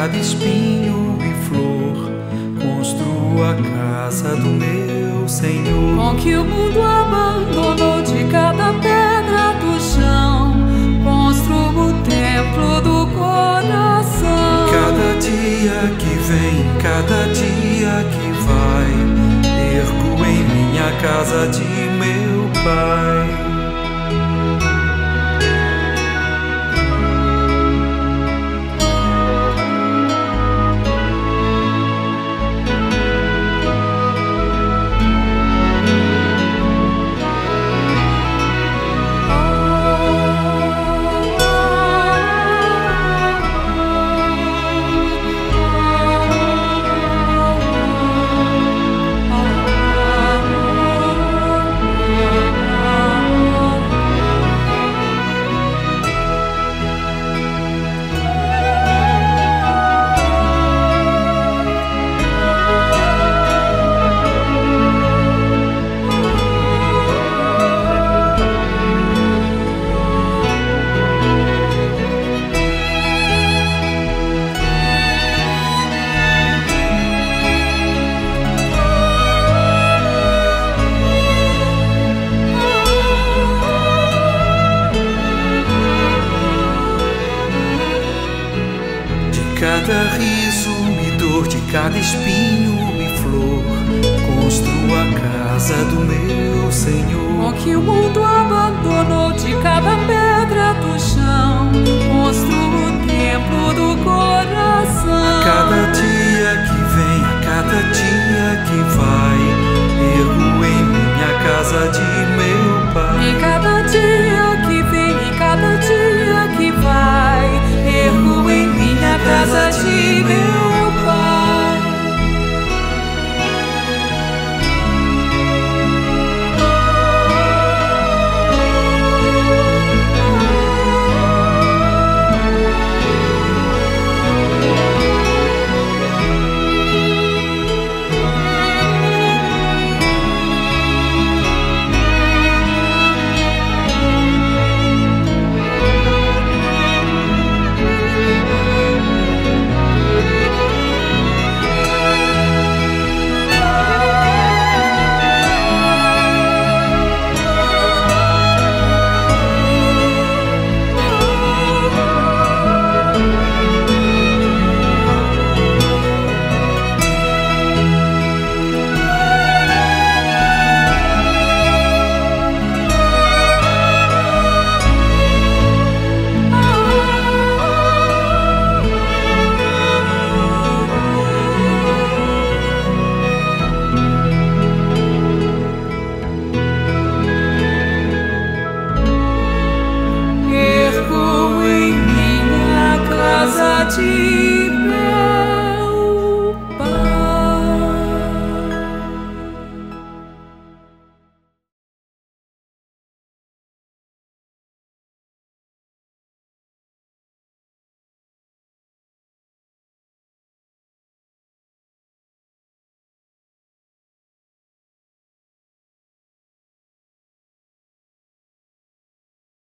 cada espinho e flor, construo a casa do meu Senhor. Com que o mundo abandonou, de cada pedra do chão, construo o templo do coração. Cada dia que vem, cada dia que vai, ergo em minha casa de meu Pai. Cada riso e dor, de cada espinho e flor, construo a casa do meu Senhor. Com que o mundo abandonou, de cada pedra do chão, construo o templo do coração. A cada dia que vem, a cada dia que vai, ergo em minha casa de meu Pai. Em cada dia que vem, em cada dia que vai, ergo em minha casa de meu Pai. Ergo em minha casa de